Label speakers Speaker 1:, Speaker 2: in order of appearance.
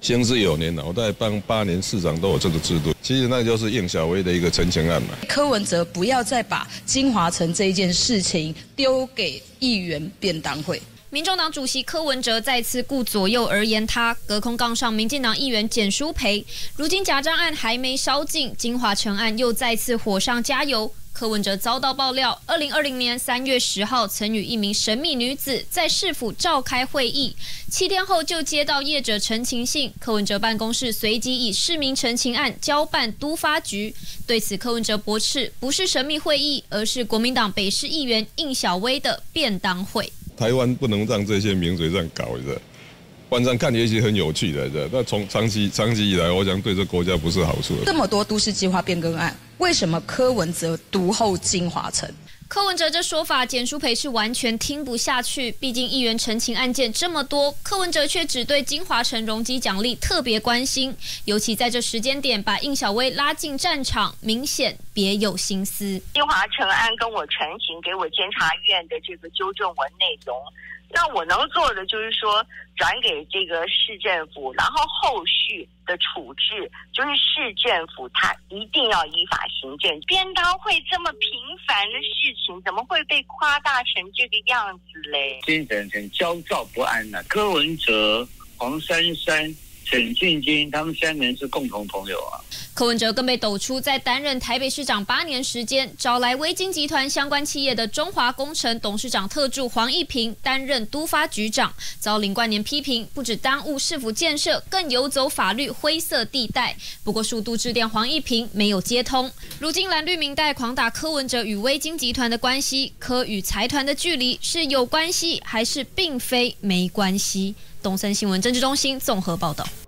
Speaker 1: 行之有年了，我大概帮8年市长都有这个制度。其实那就是应小薇的一个陈情案嘛。
Speaker 2: 柯文哲不要再把金华城这一件事情丢给议员便当会。
Speaker 3: 民众党主席柯文哲再次顾左右而言他，隔空杠上民进党议员简舒培。如今假账案还没烧尽，金华城案又再次火上加油。柯文哲遭到爆料，2020年3月10号曾与一名神秘女子在市府召开会议，7天后就接到业者陈情信，柯文哲办公室随即以市民陈情案交办都发局。对此，柯文哲驳斥，不是神秘会议，而是国民党北市议员应小薇的便当会。
Speaker 1: 台湾不能让这些名嘴这样搞的。晚上看也许很有趣的，那从长期以来，我想对这国家不是好处。
Speaker 2: 这么多都市计划变更案，为什么柯文哲独后金华城？
Speaker 3: 柯文哲这说法，简舒培是完全听不下去。毕竟议员陈情案件这么多，柯文哲却只对金华城容积奖励特别关心，尤其在这时间点把应小薇拉进战场，明显别有心思。
Speaker 4: 金华城案跟我陈情给我监察院的这个纠正文内容。那我能做的就是说，转给这个市政府，然后后续的处置就是市政府他一定要依法行政。便当会这么平凡的事情，怎么会被夸大成这个样子嘞？
Speaker 5: 精神很焦躁不安啊。柯文哲、黄珊珊、陈进金，他们3人是共同朋友啊。
Speaker 3: 柯文哲更被抖出，在担任台北市长8年时间，找来威金集团相关企业的中华工程董事长特助黄义平担任都发局长，遭林冠年批评，不止耽误市府建设，更游走法律灰色地带。不过数度致电黄义平没有接通。如今蓝绿民代狂打柯文哲与威金集团的关系，柯与财团的距离是有关系，还是并非没关系？东森新闻政治中心综合报道。